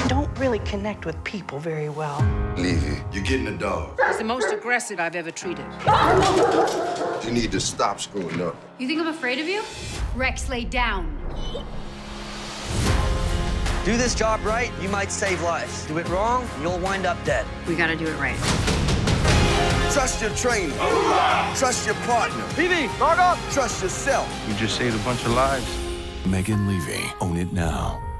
don't really connect with people very well. Leavey, you're getting a dog. He's the most aggressive I've ever treated. You need to stop screwing up. You think I'm afraid of you? Rex, lay down. Do this job right, you might save lives. Do it wrong, you'll wind up dead. We gotta do it right. Trust your trainer. Trust your partner. Leavey, guard up! Trust yourself. You just saved a bunch of lives. Megan Leavey, own it now.